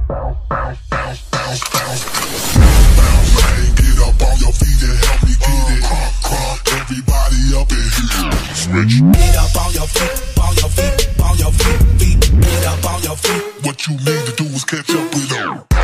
Get up on your feet and help me get it. Everybody up in here. Switch. Get up on your feet, on your feet, on your feet, feet. Get up on your feet. What you need to do is catch up with them.